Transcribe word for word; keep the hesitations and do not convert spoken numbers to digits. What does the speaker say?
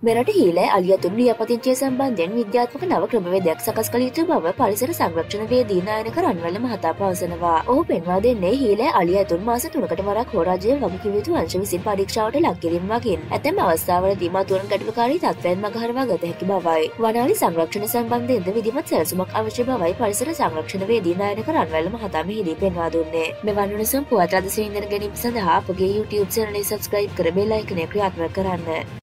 මෙරට හීලෑ අලියතුන් ලියාපදිංචිය සම්බන්ධයෙන් විද්‍යාත්මක නව ක්‍රමවේදයක් සකස් කළ යුතු බව පරිසර සංරක්ෂණ වේදී නායක රන්වැල මහතා පවසනවා. ඔහු පෙන්වා දෙන්නේ හීලෑ අලියතුන් මාස තුනකට වරක් හෝ රජයේ වගකිව යුතු අංශ විසින් පරීක්ෂාවට ලක් කිරීම වගින් ඇතැම් අවස්ථාවලදී මතුවන ගැටලුකාරී තත්ත්වයන් මගහරවා ගත හැකි බවයි. වනාලි සංරක්ෂණ සම්බන්ධයෙන්ද විධිමත් සැලසුමක් අවශ්‍ය බවයි පරිසර සංරක්ෂණ වේදී නායක රන්වැල මහතා මෙහිදී පෙන්වා දුන්නේ. මෙවන් උණුසුම් පුවත් රද සිරින්දර ගැනීම සඳහා අපගේ YouTube channel එක subscribe කර බෙල් අයිකනය ක්‍රියාත්මක කරන්න.